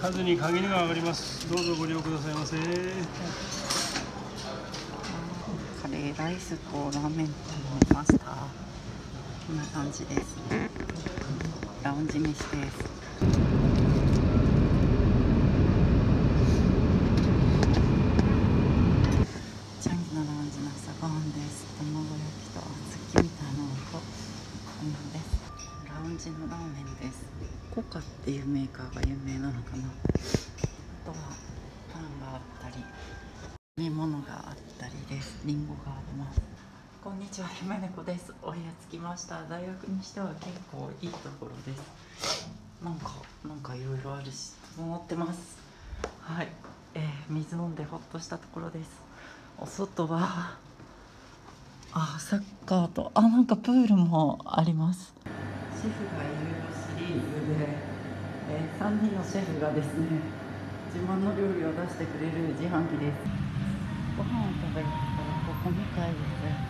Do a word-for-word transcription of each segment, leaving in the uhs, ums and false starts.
数に限りが上がります。どうぞご利用くださいませ。 カレーライスとラーメン頼みました。こんな感じです。ラウンジ飯です。チャンギのラウンジの朝ごはんです。卵焼きと小豆みたいなのとこんなです。ラウンジのラーメンです。コカっていうメーカーが有名なのかな。あとはパンがあったり飲み物があったりです。リンゴがあります。こんにちは、姫猫です。お部屋着きました。大学にしては結構いいところです。なんかなんかいろいろあるし整ってます。はい、えー、水飲んでほっとしたところです。お外はあサッカーとあなんかプールもあります。シェフがいるシリーズで、えー、さんにんのシェフがですね自慢の料理を出してくれる自販機です。ご飯を食べるからここみたいです。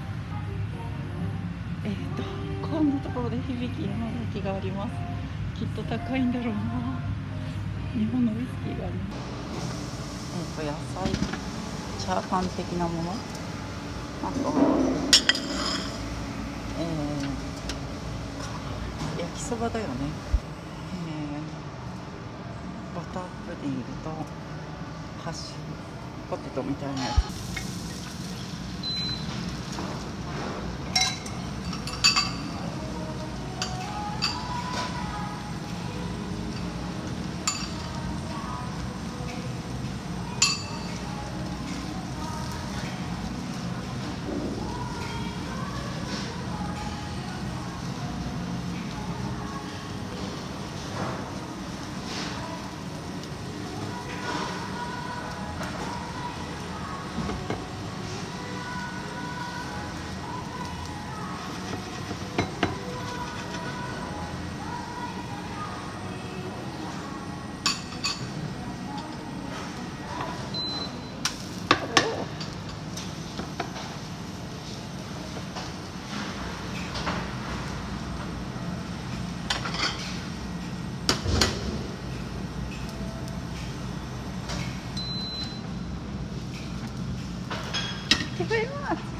えーとこんなところで響き山崎があります。きっと高いんだろうな。日本のウイスキーがあります。えーと野菜チャーハン的なもの、あとえー、焼きそばだよね。えー、バタープディングとハッシュポテトみたいなやつ。食べます。